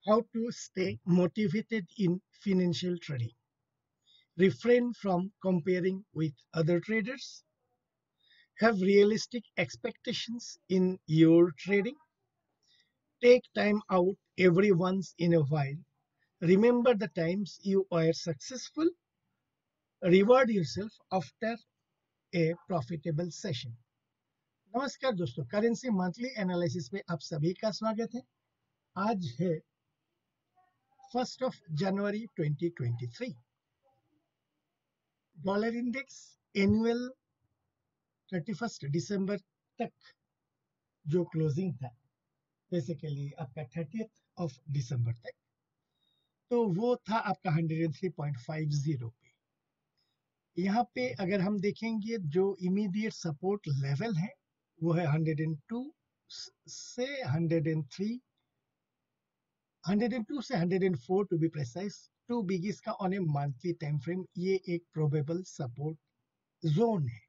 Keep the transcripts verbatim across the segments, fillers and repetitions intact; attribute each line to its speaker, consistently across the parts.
Speaker 1: how to stay motivated in financial trading. Refrain from comparing with other traders. Have realistic expectations in your trading. Take time out every once in a while. Remember the times you were successful. Reward yourself after a profitable session. नमस्कार दोस्तों, currency monthly analysis पे आप सभी का स्वागत है। आज है first of January twenty twenty three. Dollar index annual thirty first December तक जो क्लोजिंग था, बेसिकली आपका थर्टियथ ऑफ दिसंबर तक, तो वो था आपका one O three point five zero पे। यहाँ पे अगर हम देखेंगे जो इमीडिएट सपोर्ट लेवल है वो है वन ओ टू से one O three, one O two से one O four to be precise, to biggest का on a monthly time frame ये एक प्रोबेबल सपोर्ट जोन है।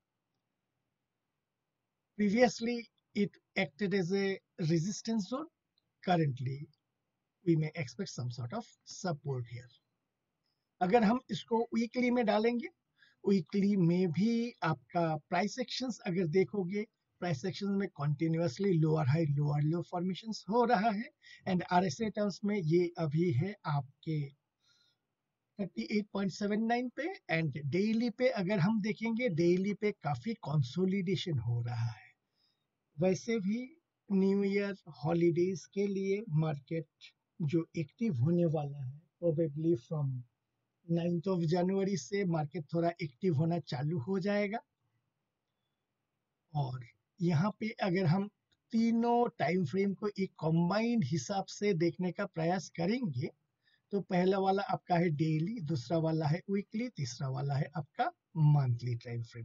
Speaker 1: Previously it acted as a resistance zone, currently we may expect some sort of support here. अगर हम इसको weekly में डालेंगे, weekly में भी आपका प्राइस एक्शंस अगर देखोगे, प्राइस एक्शन में continuously lower high lower low formations हो रहा है एंड आरएसआई टर्म्स में ये अभी है आपके thirty eight point seven nine पे एंड डेली पे अगर हम देखेंगे, डेली पे काफी कंसोलिडेशन हो रहा है। वैसे भी न्यू ईयर हॉलीडेज के लिए मार्केट जो एक्टिव होने वाला है, probably from ninth of January से मार्केट थोड़ा एक्टिव होना चालू हो जाएगा। और यहाँ पे अगर हम तीनों टाइम फ्रेम को एक कंबाइंड हिसाब से देखने का प्रयास करेंगे तो पहला वाला आपका है डेली, दूसरा वाला है वीकली, तीसरा वाला है आपका monthly time frame.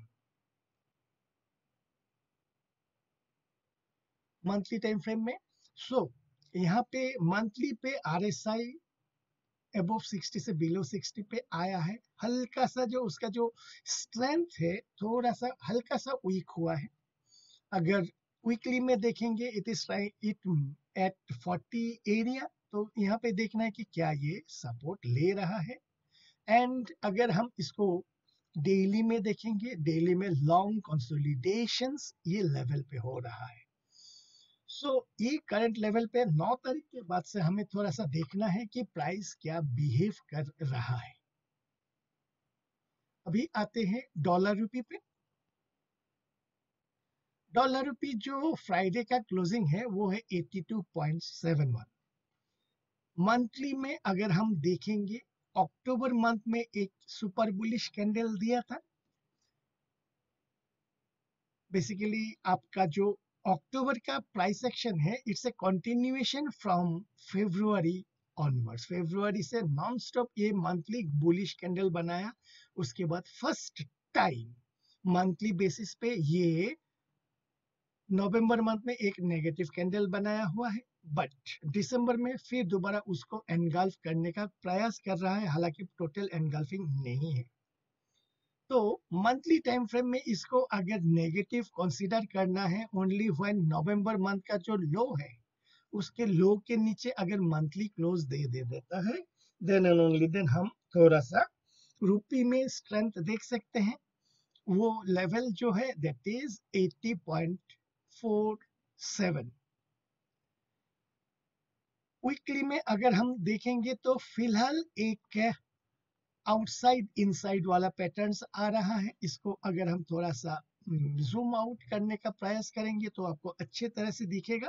Speaker 1: Monthly time frame में सो so, यहाँ पे मंथली पे आरएसआई अबव सिक्सटी से बिलो सिक्सटी पे आया है। हल्का सा जो उसका जो स्ट्रेंथ है थोड़ा सा हल्का सा वीक हुआ है। अगर वीकली में देखेंगे it is it at forty area, तो यहाँ पे देखना है कि क्या ये सपोर्ट ले रहा है। एंड अगर हम इसको डेली में देखेंगे, डेली में लॉन्ग कंसोलिडेशंस ये लेवल पे हो रहा है। सो so, ये करंट लेवल पे नौ तारीख के बाद से हमें थोड़ा सा देखना है कि प्राइस क्या बिहेव कर रहा है। अभी आते हैं डॉलर रूपी पे। डॉलर रूपी जो फ्राइडे का क्लोजिंग है वो है eighty two point seven one. Monthly में अगर हम देखेंगे, अक्टूबर मंथ में एक सुपर बुलिश कैंडल दिया था। बेसिकली आपका जो अक्टूबर का प्राइस एक्शन है it's a continuation from February onwards. फरवरी से नॉन स्टॉप ये मंथली बुलिश कैंडल बनाया। उसके बाद फर्स्ट टाइम मंथली बेसिस पे ये नवंबर मंथ में एक नेगेटिव कैंडल बनाया हुआ है, बट दिसंबर में फिर दोबारा उसको एनगल्फ करने का प्रयास कर रहा है, हालांकि टोटल एनगल्फिंग नहीं है। तो मंथली टाइम फ्रेम में इसको अगर नेगेटिव कंसीडर करना है ओनली व्हेन नवंबर मंथ का जो लो है उसके लो के नीचे अगर मंथली क्लोज दे दे देता है, देन एंड ओनली देन हम थोड़ा सा रुपी में स्ट्रेंथ देख सकते हैं। वो लेवल जो है that is eighty point four seven. Weekly में अगर हम देखेंगे तो फिलहाल एक आउटसाइड इनसाइड वाला पैटर्न्स आ रहा है। इसको अगर हम थोड़ा सा जूम आउट करने का प्रयास करेंगे तो आपको अच्छे तरह से दिखेगा।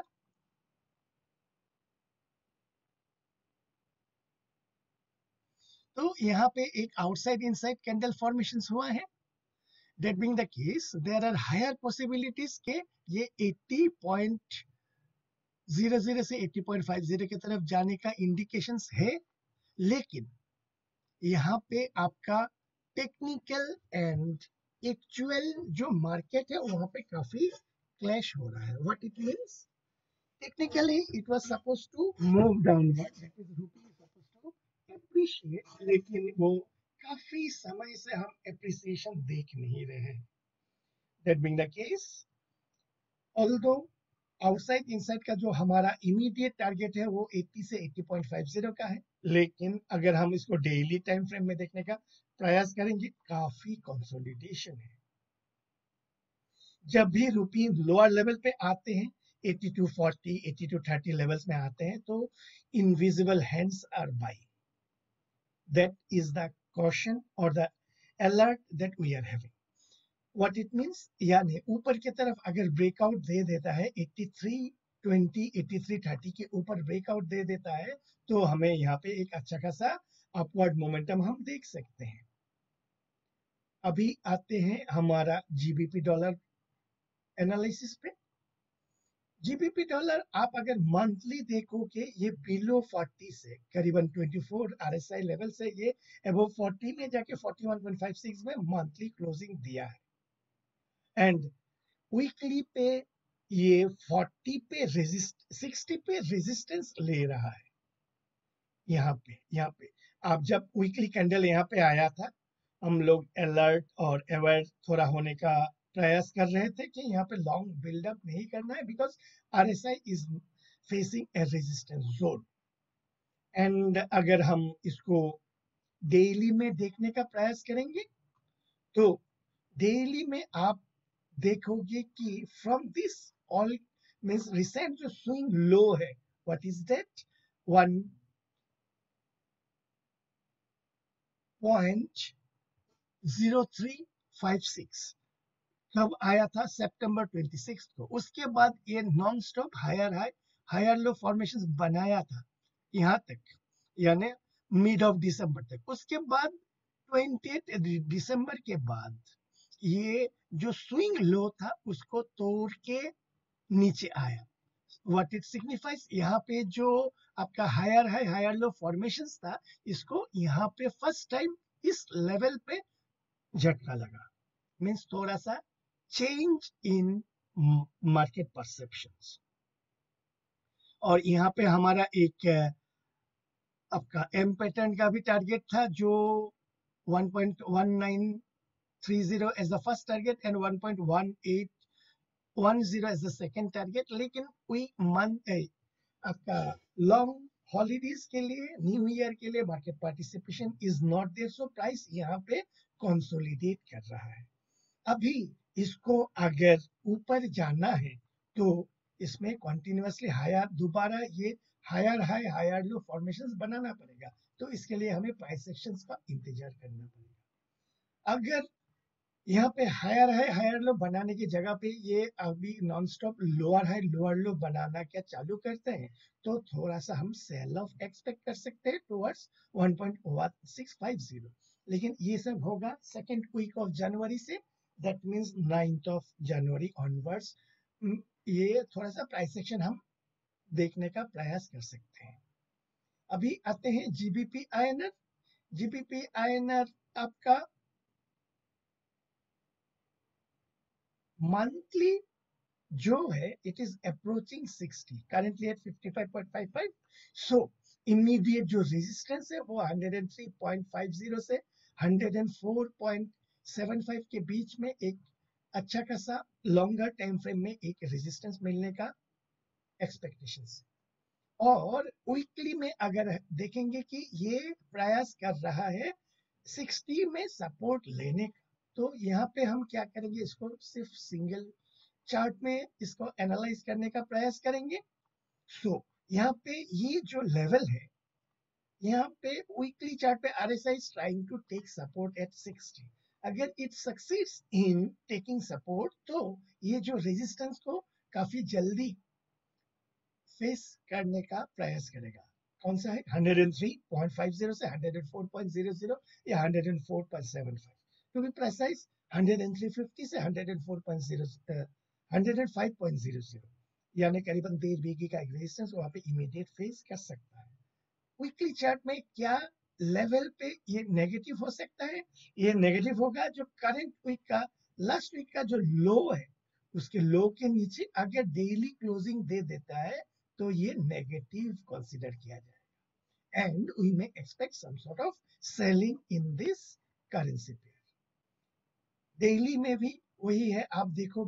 Speaker 1: तो यहाँ पे एक आउटसाइड इनसाइड कैंडल फॉर्मेशंस हुआ है। That being the case, there are higher possibilities के ये एटी पॉइंट ज़ीरो ज़ीरो से एटी पॉइंट फाइव ज़ीरो की तरफ जाने का इंडिकेशंस है, लेकिन यहाँ पे आपका टेक्निकल एंड एक्चुअल जो मार्केट है वहां पे काफी क्लैश हो रहा है। What it means, technically it was supposed to move downward, that is rupee is supposed to appreciate, लेकिन वो काफी समय से हम एप्रिसिएशन देख नहीं रहे हैं। That being the case, although outside inside का जो हमारा इमीडिएट टारगेट है वो अस्सी से अस्सी पॉइंट पाँच ज़ीरो का है, लेकिन अगर हम इसको डेली टाइम फ्रेम में देखने का प्रयास करेंगे काफी कंसोलिडेशन है। जब भी रुपी लोअर लेवल पे आते हैं बयासी टू चालीस, अस्सी टू तीस लेवल्स में आते हैं तो invisible hands are buying. That is the caution और the alert that we are having. What it means, यानी ऊपर की तरफ अगर ब्रेकआउट दे देता है तिरासी बीस, तिरासी तीस के ऊपर ब्रेकआउट दे देता है तो हमें यहाँ पे एक अच्छा खासा अपवर्ड मोमेंटम हम देख सकते हैं। अभी आते हैं हमारा जीबीपी डॉलर एनालिसिस पे। जीबीपी डॉलर आप अगर मंथली देखोगे ये बिलो चालीस से करीबन चौबीस आरएसआई लेवल से ये अबव चालीस में जाके इकतालीस पॉइंट पाँच छह में मंथली क्लोजिंग दिया है। एंड वीकली पे ये चालीस पे रेजिस्ट साठ पे रेजिस्टेंस ले रहा है। यहाँ पे यहाँ पे आप जब वीकली कैंडल यहाँ पे आया था हम लोग अलर्ट और अवेयर थोड़ा होने का प्रयास कर रहे थे कि यहाँ पे लॉन्ग बिल्डअप नहीं करना है, because RSI is facing a resistance zone. And अगर हम इसको डेली में देखने का प्रयास करेंगे तो डेली में आप देखोगे कि from this all means recent जो स्विंग लो है, what is that, one point zero three five six कब आया था, सितंबर छब्बीस को। उसके बाद ये non stop higher high higher low formations बनाया था यहाँ तक, यानी मिड ऑफ दिसंबर तक। उसके बाद अट्ठाईस दिसंबर के बाद ये जो स्विंग लो था उसको तोड़ के नीचे आया। व्हाट इट सिग्निफाइज, यहाँ पे जो आपका higher high higher low formations था इसको यहाँ पे फर्स्ट टाइम इस लेवल पे झटका लगा। मीन्स थोड़ा सा चेंज इन मार्केट परसेप्शंस। और यहाँ पे हमारा एक आपका एम पैटर्न का भी टारगेट था जो one point one nine three zero as the first target and one point one eight one zero as the second target. लेकिन वी मंथ आपका लॉन्ग हॉलीडेज के लिए, न्यू ईयर के लिए market participation is not there, so price यहाँ पे consolidate कर रहा है। अभी इसको अगर ऊपर जाना है तो इसमें कंटिन्यूअसली हायर दोबारा ये higher high higher low formations बनाना पड़ेगा, तो इसके लिए हमें प्राइस एक्शंस का इंतजार करना पड़ेगा। अगर यहाँ पे हायर हाई हायर लो बनाने की जगह पे ये अभी non stop lower high lower low बनाना क्या चालू करते हैं तो थोड़ा सा हम सेल ऑफ एक्सपेक्ट कर सकते हैं towards one point one six five zero. लेकिन ये सब होगा सेकेंड वीक ऑफ जनवरी से, that means ninth of January onwards ये थोड़ा सा प्राइस एक्शन हम देखने का प्रयास कर सकते हैं। अभी आते हैं जीबीपी आईएनआर। जीबीपी आईएनआर आपका मंथली जो है it is approaching sixty, currently at fifty five point five five. So immediate जो रेजिस्टेंस है वो one zero three point five zero से one zero four point seven five के बीच में एक अच्छा खासा लॉन्गर टाइम फ्रेम में एक रेजिस्टेंस मिलने का एक्सपेक्टेशन है। और वीकली में अगर देखेंगे कि ये प्रयास कर रहा है सिक्सटी में सपोर्ट लेने का, तो यहाँ पे हम क्या करेंगे, इसको सिर्फ सिंगल चार्ट में इसको एनालाइज करने का प्रयास करेंगे। सो so, यहाँ पे ये जो लेवल है यहाँ पे वीकली चार्ट पे RSI is trying to take support at sixty. अगर it succeeds in taking support तो ये जो रेजिस्टेंस को काफी जल्दी फेस करने का प्रयास करेगा। कौन सा है, one zero three point five zero से one zero four point zero zero या one zero four point seven five, to be precise one zero three fifty से one zero four point zero one zero five point zero zero, यानी करीबन डेढ़ बीघी का एक resistance वहां पे इमीडिएट फेस कर सकता है। वीकली चार्ट में क्या लेवल पे ये नेगेटिव हो सकता है, ये नेगेटिव होगा जो करंट वीक का लास्ट वीक का जो लो है उसके लो के नीचे अगर डेली क्लोजिंग दे देता है तो ये नेगेटिव कंसीडर किया जाएगा and we may expect some sort of selling in this currency pair. Daily में भी वही है, आप देखोगे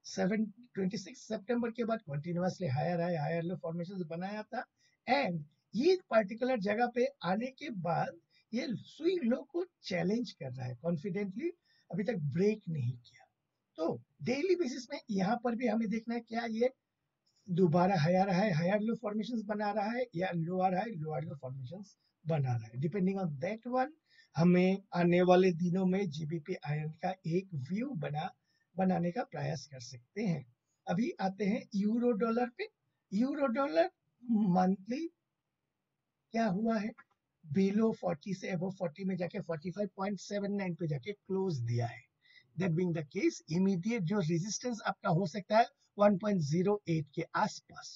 Speaker 1: सेवन ट्वेंटी सिक्स सितंबर के बाद continuously higher high higher low formation बनाया था एंड ये पर्टिकुलर जगह पे आने के बाद ये स्विंग लो को चैलेंज कर रहा है कॉन्फिडेंटली, अभी तक ब्रेक नहीं किया। तो डेली बेसिस में यहाँ पर भी हमें देखना है क्या ये दोबारा higher high higher low formations बना रहा है या lower high lower low formations बना रहा है। डिपेंडिंग ऑन दैट वन हमें आने वाले दिनों में जीबीपी आयन का एक व्यू बना बनाने का प्रयास कर सकते हैं। अभी आते हैं यूरो डॉलर पे। यूरो डॉलर मंथली क्या हुआ है, बिलो फोर्टी से अबव फोर्टी में जाके forty five point seven nine पे जाके क्लोज दिया है। That being the case immediate जो रेजिस्टेंस आपका हो सकता है वन पॉइंट ज़ीरो एट के आसपास।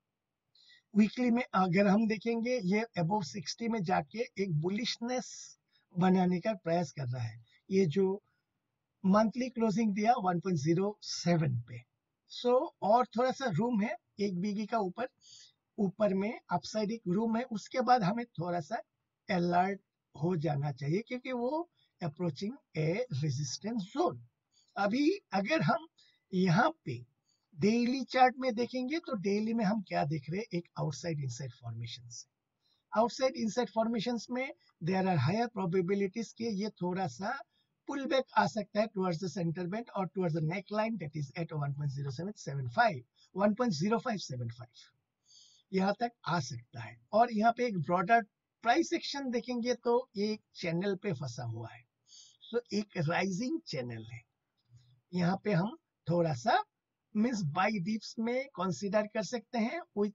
Speaker 1: वीकली में अगर हम देखेंगे ये अबव सिक्सटी में जाके एक बुलिशनेस बनाने का प्रयास कर रहा है। ये जो मंथली क्लोजिंग दिया वन पॉइंट ज़ीरो सेवन पे, सो so, और थोड़ा सा रूम है एक बीगी का ऊपर ऊपर में अपसाइड एक रूम है, उसके बाद हमें थोड़ा सा अलर्ट हो जाना चाहिए क्योंकि वो अप्रोचिंग ए रेजिस्टेंस जोन। अभी अगर हम यहाँ पे डेली चार्ट में देखेंगे तो डेली में हम क्या देख रहे हैं, एक outside inside formations. Outside inside formations में देयर आर हायर प्रोबेबिलिटीज के ये थोड़ा सा पुल बैक आ सकता है टुवर्ड्स द सेंटर बैंड और towards the neck line that is at one point zero seven seven five one point zero five seven five यहाँ तक आ सकता है। और यहाँ पे एक ब्रॉडर प्राइस एक्शन देखेंगे तो एक चैनल पे फंसा हुआ है, सो so, एक राइजिंग चैनल है। यहाँ पे हम थोड़ा सा मींस बाई डिप्स में कंसीडर कर सकते हैं with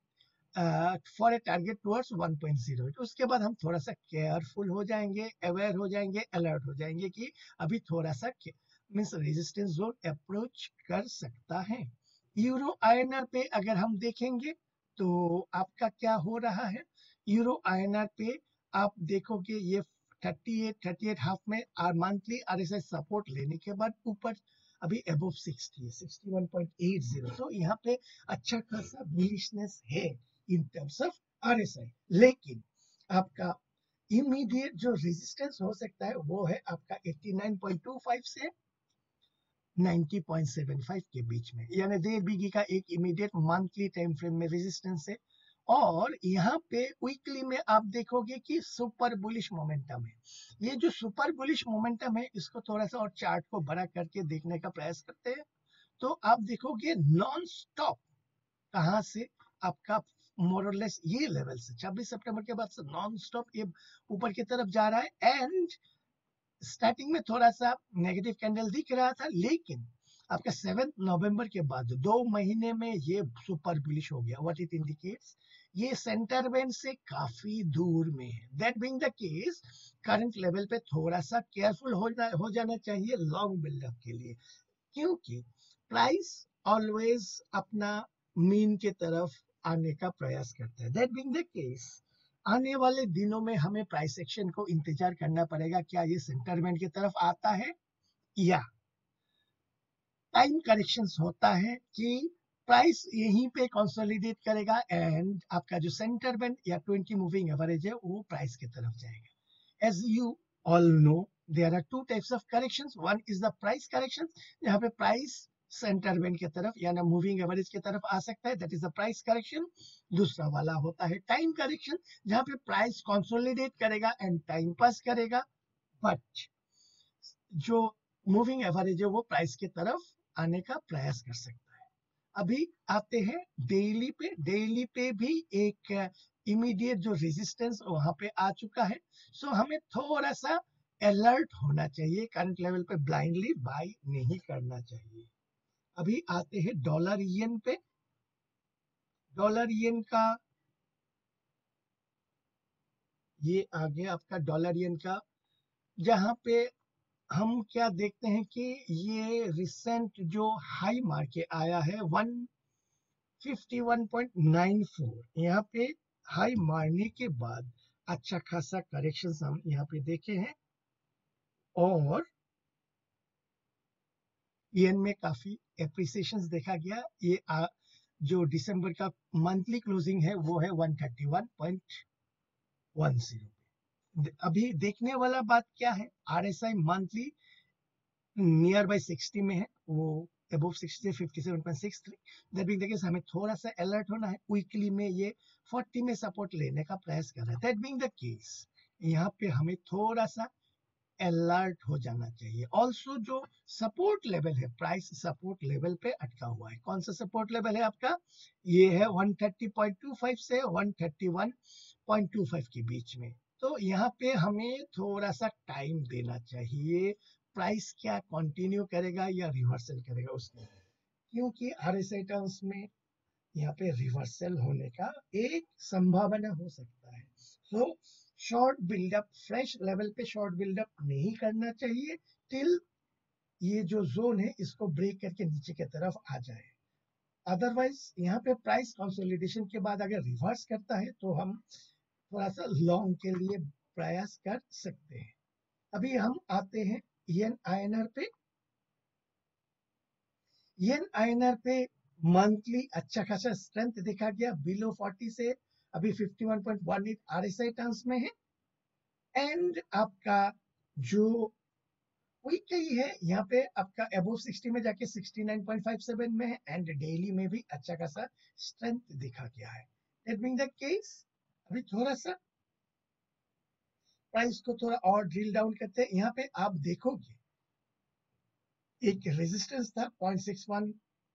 Speaker 1: for a target towards one point zero eight. उसके बाद हम थोड़ा सा केयरफुल हो जाएंगे, अवेयर हो जाएंगे, अलर्ट हो जाएंगे कि अभी थोड़ा सा मींस रेजिस्टेंस जोन अप्रोच कर सकता है। यूरो आईएनआर पे अगर हम देखेंगे तो आपका क्या हो रहा है, यूरो आईएनआर पे आप देखोगे ये thirty eight thirty eight half में मंथली आरएसआई सपोर्ट लेने के बाद ऊपर अभी अबव सिक्सटी है sixty one point eight zero, तो यहाँ पे अच्छा खासा बुलिशनेस है इन टर्म्स ऑफ आरएसआई। लेकिन आपका इमीडिएट जो रेजिस्टेंस हो सकता है वो है आपका eighty nine point two five से नाइंटी पॉइंट सेवन फाइव के बीच में, यानी डेढ़ बीघी का एक इमीडिएट मंथली टाइम फ्रेम में रेजिस्टेंस है। और यहाँ पे वीकली में आप देखोगे कि सुपर बुलिश मोमेंटम है। ये जो सुपर बुलिश मोमेंटम है इसको थोड़ा सा और चार्ट को बड़ा करके देखने का प्रयास करते हैं तो आप देखोगे नॉन स्टॉप कहाँ से आपका मोरलेस ये लेवल से छब्बीस सितंबर के बाद से नॉन स्टॉप ये ऊपर की तरफ जा रहा है। एंड स्टार्टिंग में थोड़ा सा नेगेटिव कैंडल दिख रहा था लेकिन आपका सेवेंथ नवंबर के बाद दो महीने में ये सुपर बुलिश हो गया। व्हाट इट इंडिकेट्स, ये सेंटर बैंड से काफी दूर में है। That being the case current level पे थोड़ा सा केयरफुल हो, हो जाना चाहिए लॉन्ग बिल्डअप के लिए, क्योंकि प्राइस ऑलवेज अपना मीन के तरफ आने का प्रयास करता है। दैट बीइंग द केस आने वाले दिनों में हमें प्राइस एक्शन को इंतजार करना पड़ेगा, क्या ये सेंटर बैंड की तरफ आता है या टाइम करेक्शंस होता है कि प्राइस यहीं पे कंसोलिडेट करेगा एंड आपका जो सेंटर बैंड या ट्वेंटी मूविंग एवरेज है वो प्राइस की तरफ जाएगा। As you all know there are two types of corrections, one is the price correction जहाँ पे प्राइस सेंटर बैंड की तरफ यानी मूविंग एवरेज की तरफ आ सकता है, that is the price correction. दूसरा वाला होता है टाइम करेक्शन जहाँ पे प्राइस कंसोलिडेट करेगा एंड टाइम पास करेगा बट जो मूविंग एवरेज है वो प्राइस की तरफ आने का प्रयास कर सकता है। अभी आते हैं डेली पे। डेली पे भी एक इमीडिएट जो रेजिस्टेंस वहां पे आ चुका है, सो हमें थोड़ा सा अलर्ट होना चाहिए, करंट लेवल पे ब्लाइंडली बाय नहीं करना चाहिए। अभी आते हैं डॉलर येन पे। डॉलर येन का ये आ गया आपका डॉलर येन का, जहां पे हम क्या देखते हैं कि ये रिसेंट जो हाई मार के आया है one fifty one point nine four, यहाँ पे हाई मारने के बाद अच्छा खासा करेक्शन हम यहाँ पे देखे हैं और येन में काफी एप्रिसिएशन देखा गया। ये आ, जो दिसंबर का मंथली क्लोजिंग है वो है one thirty one point one zero. अभी देखने वाला बात क्या है, RSI monthly near by sixty में है, वो above sixty fifty seven point six three, that being the case हमें थोड़ा सा अलर्ट होना है। वीकली में ये फोर्टी में सपोर्ट लेने का प्रयास कर रहा है, दैट बीइंग द केस यहाँ पे हमें थोड़ा सा अलर्ट हो जाना चाहिए। ऑल्सो जो सपोर्ट लेवल है, प्राइस सपोर्ट लेवल पे अटका हुआ है। कौन सा सपोर्ट लेवल है आपका? ये है one thirty point two five से one thirty one point two five के बीच में। तो यहाँ पे हमें थोड़ा सा टाइम देना चाहिए, प्राइस क्या कंटिन्यू करेगा या रिवर्सल करेगा उसमें, क्योंकि आरएसआई टर्म्स में यहाँ पे रिवर्सल होने का एक संभावना हो सकता है। So short buildup, fresh level पे शॉर्ट बिल्डअप नहीं करना चाहिए टिल ये जो जोन है इसको ब्रेक करके नीचे की तरफ आ जाए। अदरवाइज यहाँ पे प्राइस कंसोलिडेशन के बाद अगर रिवर्स करता है तो हम थोड़ा सा लॉन्ग के लिए प्रयास कर सकते हैं। अभी हम आते हैं येन आईएनआर पे। येन आईएनआर पे मंथली अच्छा खासा स्ट्रेंथ देखा गया, बिलो फोर्टी से अभी fifty one point one eight RSI terms में है। एंड आपका जो वीकली है यहाँ पे आपका अबव सिक्सटी में जाके sixty nine point five seven में है, एंड डेली में भी अच्छा खासा स्ट्रेंथ दिखा गया है। दैट बीइंग द केस अभी थोड़ा सा प्राइस को थोड़ा और ड्रिल डाउन करते हैं। यहाँ पे आप देखोगे एक रेजिस्टेंस था point six one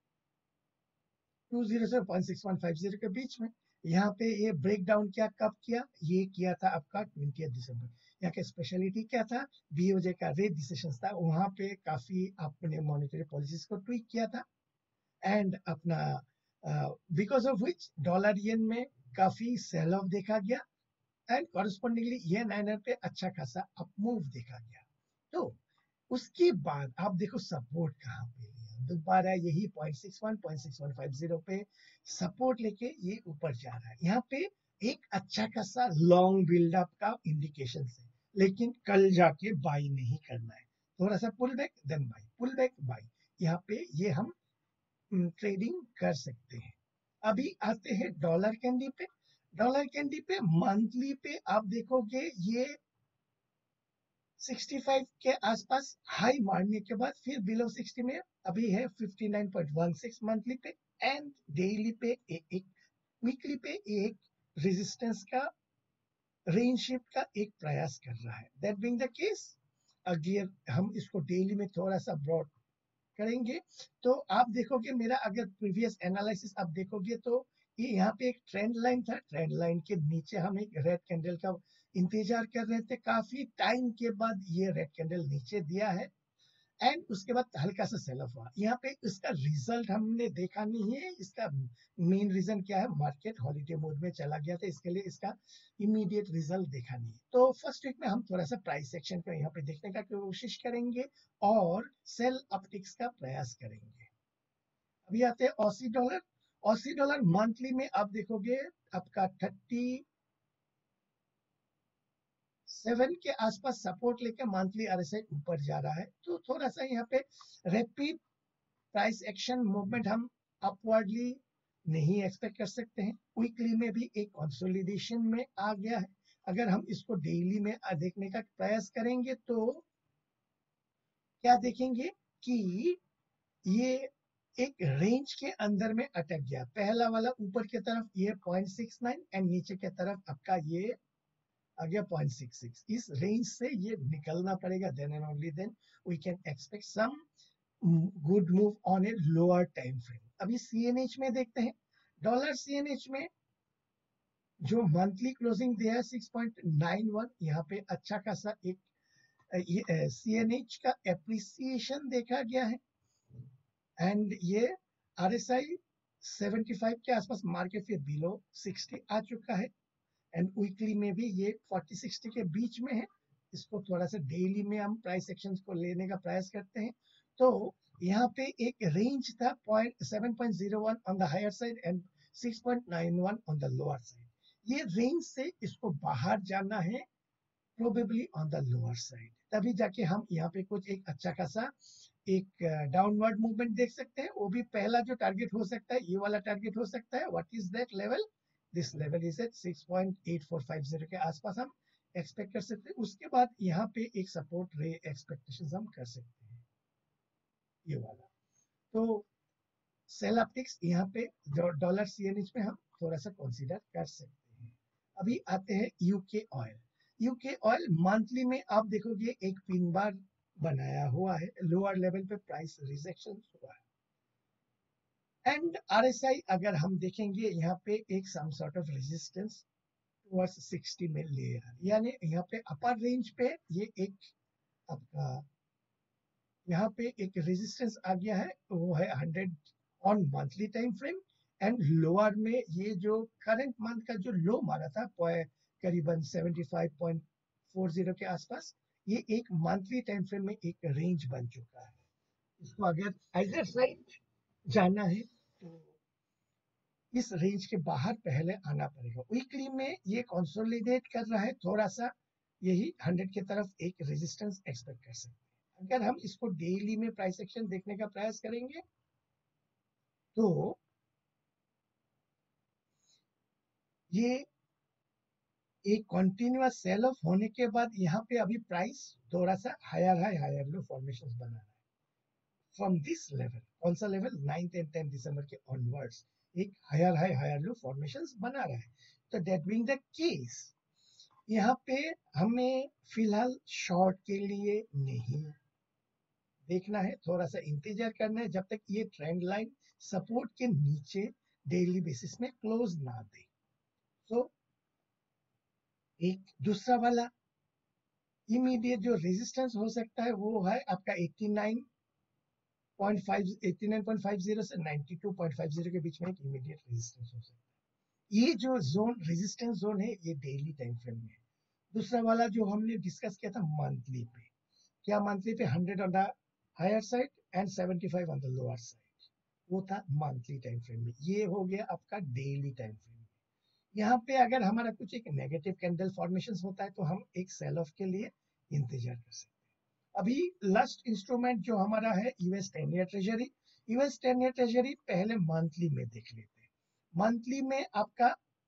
Speaker 1: two zero से point six one five zero के बीच में। यहाँ पे ये ब्रेक डाउन क्या कब किया? ये किया था आपका ट्वेंटी दिसंबर। यहाँ का स्पेशलिटी क्या था? बीओजे का रेट डिसीजन था, वहां पे काफी अपने मॉनेटरी पॉलिसीज को ट्वीक किया था, एंड अपना because of which dollar yen में काफी सेल ऑफ देखा गया, एंड कॉरेस्पॉन्डिंगली येन आईएनआर पे अच्छा खासा अपमूव देखा गया। तो उसके बाद आप देखो सपोर्ट कहाँ पे लिया, दोबारा यही point six one point six one five zero पे सपोर्ट लेके ये ऊपर जा रहा है। यहाँ पे एक अच्छा खासा लॉन्ग बिल्डअप का इंडिकेशन है, लेकिन कल जाके बाई नहीं करना है, थोड़ा सा pull back then buy, pull back buy, यहाँ पे ये हम ट्रेडिंग कर सकते हैं। अभी आते हैं डॉलर कैंडी पे। डॉलर कैंडी पे मंथली पे आप देखोगे ये सिक्सटी फाइव के आसपास हाई मारने के बाद फिर बिलो सिक्सटी में अभी है fifty nine point one six monthly पे, एंड डेली पे ए, एक वीकली पे एक रेजिस्टेंस का रेंज शिफ्ट का एक प्रयास कर रहा है। दैट बीइंग द केस अगर हम इसको डेली में थोड़ा सा ब्रॉड करेंगे तो आप देखोगे मेरा अगर प्रीवियस एनालिसिस आप देखोगे तो ये यहाँ पे एक ट्रेंड लाइन था, ट्रेंड लाइन के नीचे हम एक रेड कैंडल का इंतजार कर रहे थे, काफी टाइम के बाद ये रेड कैंडल नीचे दिया है, एंड उसके बाद हल्का सा सेल ऑफ हुआ। यहाँ पे इसका रिजल्ट हमने देखा नहीं है। इसका मेन रीजन क्या है? मार्केट हॉलीडे मोड में चला गया था, इसके लिए इसका इमीडिएट रिजल्ट देखा नहीं। तो फर्स्ट वीक में हम थोड़ा सा प्राइस सेक्शन को यहाँ पे देखने का कोशिश करेंगे और सेल अपटिक्स का प्रयास करेंगे। अभी आते हैं Aussie dollar. Aussie dollar monthly में आप देखोगे आपका थर्टी सेवन के आसपास सपोर्ट लेके मंथली आरएसआई ऊपर जा रहा है, तो थोड़ा सा यहाँ पे रैपिड प्राइस एक्शन मूवमेंट हम अपवर्डली नहीं एक्सपेक्ट कर सकते हैं। वीकली में भी एक कंसोलिडेशन में आ गया है। अगर हम इसको डेली में देखने का प्रयास करेंगे तो क्या देखेंगे कि ये एक रेंज के अंदर में अटक गया। पहला वाला ऊपर की तरफ ये पॉइंट सिक्स नाइन एंड नीचे की तरफ आपका ये आ गया पॉइंट सिक्स सिक्स। इस रेंज से ये निकलना पड़ेगा, then and only then we can expect some good move on a lower time frame. अभी सीएनएच में देखते हैं। डॉलर सीएनएच में जो मंथली क्लोजिंग दिया है सिक्स पॉइंट नाइन वन, यहाँ पे अच्छा खासा एक सीएनएच का एप्रिसिएशन देखा गया है, एंड ये आरएसआई सेवेंटी फाइव के आसपास मार्केट फिर बिलो सिक्सटी आ चुका है, एंड वीकली में भी ये फोर्टी सिक्सटी के बीच में है। इसको थोड़ा सा डेली में हम प्राइस एक्शंस को लेने का प्रयास करते हैं। तो यहाँ पे एक रेंज था point seven point zero one on the higher side and six point nine one on the lower side. ये रेंज से इसको बाहर जाना है probably on the lower side, तभी जाके हम यहाँ पे कुछ एक अच्छा खासा एक डाउनवर्ड मूवमेंट देख सकते हैं। वो भी पहला जो टारगेट हो सकता है ये वाला टारगेट हो सकता है। What is that level? This level is at six point eight four five zero के आसपास हम एक्सपेक्ट कर सकते हैं। उसके बाद यहाँ पे एक सपोर्ट रे एक्सपेक्टेशन हम कर सकते हैं, ये वाला। तो सेल ऑप्टिक्स यहाँ पे डॉलर सीएनएच में हम थोड़ा सा कंसीडर कर सकते हैं। अभी आते हैं UK oil. UK oil monthly में आप देखोगे एक पिन बार बनाया हुआ है, लोअर लेवल पे प्राइस रिजेक्शन हुआ है। एंड आरएसआई अगर हम देखेंगे यहाँ पे एक some sort of resistance towards sixty में ले आ, यानी यहाँ पे अपर रेंज पे ये एक आपका यहाँ पे एक रेजिस्टेंस आ गया है, वो है hundred on monthly time frame. And lower में ये जो करंट मंथ का जो लो मारा था करीबन seventy five point four zero के आसपास, ये एक मंथली टाइम फ्रेम में एक रेंज बन चुका है। इसको अगर अदर साइड जाना है तो इस रेंज के बाहर पहले आना पड़ेगा। वीकली में ये कंसोलिडेट कर रहा है थोड़ा सा, यही हंड्रेड की तरफ एक रेजिस्टेंस एक्सपेक्ट कर सकते हैं। अगर हम इसको डेली में प्राइस एक्शन देखने का प्रयास करेंगे तो ये एक कंटिन्यूअस सेल ऑफ होने के बाद यहाँ पे अभी प्राइस थोड़ा सा higher high higher low formations बना रहा है। फ्रॉम दिस लेवल, कौन सा लेवल, नाइन्थ एंड टेंथ दिसंबर के ऑनवर्ड्स एक higher high higher low formations बना रहा है। तो दैट बीइंग द केस, यहाँ पे हमें फिलहाल शॉर्ट के लिए नहीं देखना है, थोड़ा सा इंतजार करना है जब तक ये ट्रेंड लाइन सपोर्ट के नीचे डेली बेसिस में क्लोज ना दे। तो एक दूसरा वाला इमीडिएट जो रेजिस्टेंस हो सकता है वो है आपका eighty nine point five eighty nine point five zero से ninety two point five zero के बीच में एक इमीडिएट रेजिस्टेंस हो सकता है। ये जो जोन रेजिस्टेंस जोन है ये डेली टाइम फ्रेम में है। दूसरा वाला जो हमने डिस्कस किया था मंथली पे, क्या मंथली पे hundred on the higher side and seventy five on the lower side, वो था मंथली टाइम फ्रेम में। ये हो गया आपका डेली टाइम फ्रेम में। यहाँ पे अगर हमारा कुछ एक नेगेटिव कैंडल फॉर्मेशन होता है तो हम एक सेल ऑफ के लिए इंतजार कर सकते हैं। अभी लास्ट इंस्ट्रूमेंट जो हमारा है US ten year treasury. US ten year treasury पहले मंथली में देख लेते हैं। मंथली में आपका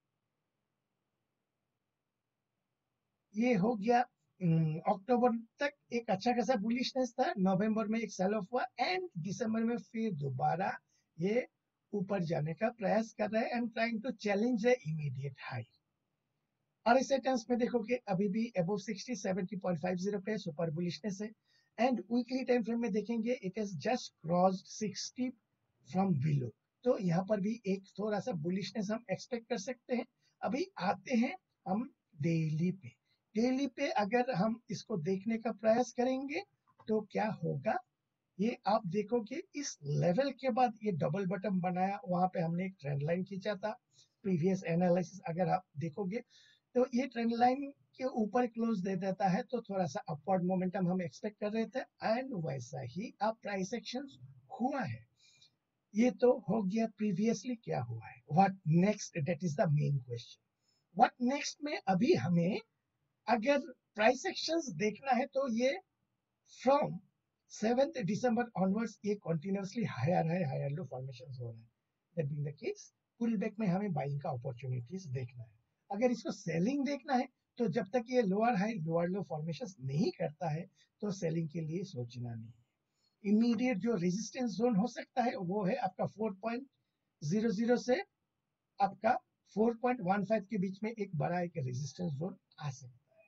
Speaker 1: ये हो गया अक्टूबर तक एक अच्छा खासा बुलिशनेस था, नवंबर में एक सेल ऑफ हुआ एंड दिसंबर में फिर दोबारा ये ऊपर जाने का प्रयास कर रहा है and trying to challenge the immediate high. RSI terms में देखोगे अभी भी above sixty, seventy point five zero पे सुपर बुलिशनेस है। एंड वीकली टाइम फ्रेम में देखेंगे it has just crossed sixty from below, तो यहाँ पर भी एक थोड़ा सा बुलिशनेस हम एक्सपेक्ट कर सकते हैं। अभी आते हैं हम डेली पे। डेली पे अगर हम इसको देखने का प्रयास करेंगे तो क्या होगा, ये आप देखोगे इस लेवल के बाद ये डबल बटन बनाया, वहां पे हमने एक ट्रेंड लाइन खींचा था। प्रीवियस एनालिसिस अगर आप देखोगे तो ये ट्रेंड लाइन के ऊपर क्लोज दे देता है, तो थोड़ा सा अपवर्ड मोमेंटम हम एक्सपेक्ट कर रहे थे एंड वैसा ही अब प्राइस एक्शन हुआ है। ये तो हो गया प्रीवियसली क्या हुआ है। What next, that is the main question. What next में अभी हमें अगर प्राइस एक्शंस देखना है तो ये फ्रॉम सेवेंथ दिसंबर ऑनवर्ड्स ये continuously higher high higher low formations हो रहा है। That being the case, pull back में हमें बाइंग का अपॉर्चुनिटीज देखना है। अगर इसको सेलिंग देखना है तो जब तक ये lower high lower low formations नहीं करता है तो सेलिंग के लिए सोचना नहीं है। इमीडिएट जो रेजिस्टेंस जोन हो सकता है वो है आपका फोर पॉइंट जीरो जीरो से आपका फोर पॉइंट वन फाइव के बीच में एक बड़ा एक रेजिस्टेंस जोन आ सकता है।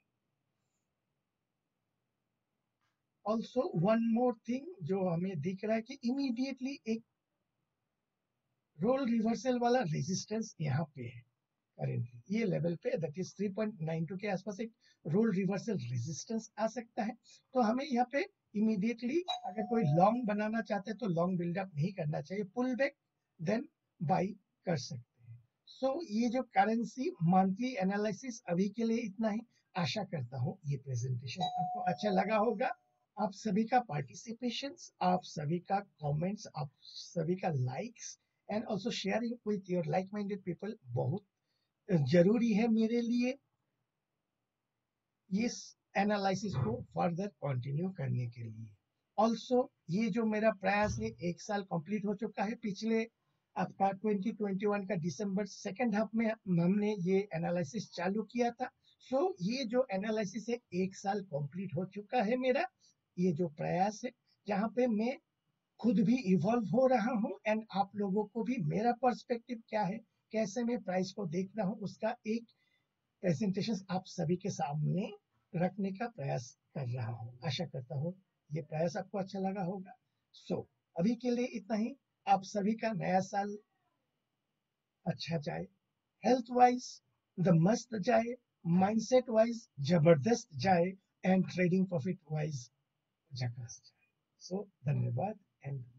Speaker 1: ऑल्सो वन मोर थिंग जो हमें दिख रहा है कि इमीडिएटली एक रोल रिवर्सल वाला रेजिस्टेंस यहाँ पे है करेंटली ये लेवल पे, that is three point nine two के आसपास एक रोल रिवर्सल रेजिस्टेंस आ सकता है। तो हमें यहाँ पे इमीडिएटली अगर कोई लॉन्ग बनाना चाहते हैं तो लॉन्ग बिल्डअप नहीं करना चाहिए, पुल बैक देन बाई कर सकते हैं। सो so, ये जो करेंसी मंथली एनालिसिस अभी के लिए इतना ही। आशा करता हूँ ये प्रेजेंटेशन आपको अच्छा लगा होगा। आप सभी का पार्टिसिपेशन, आप सभी का कमेंट्स, आप सभी का likes and also sharing with your like minded people बहुत जरूरी है मेरे लिए इस एनालिसिस को फर्दर कंटिन्यू करने के लिए। ऑल्सो ये जो मेरा प्रयास है एक साल कंप्लीट हो चुका है। पिछले आपका ट्वेंटी ट्वेंटी वन का दिसंबर सेकेंड हाफ में हमने ये एनालिसिस चालू किया था। सो so, ये जो एनालिसिस है एक साल कंप्लीट हो चुका है मेरा ये जो प्रयास है, जहाँ पे मैं खुद भी इवॉल्व हो रहा हूँ एंड आप लोगों को भी मेरा पर्सपेक्टिव क्या है, कैसे मैं प्राइस को देख रहा हूँ, उसका एक प्रेजेंटेशन आप सभी के सामने रखने का प्रयास कर रहा हूँ। आशा करता हूँ ये प्रयास आपको अच्छा लगा होगा। सो so, अभी के लिए इतना ही। आप सभी का नया साल अच्छा जाए, हेल्थ वाइज द मस्त जाए, माइंडसेट वाइज जबरदस्त जाए एंड ट्रेडिंग प्रॉफिट वाइज झकास जाए। सो धन्यवाद एंड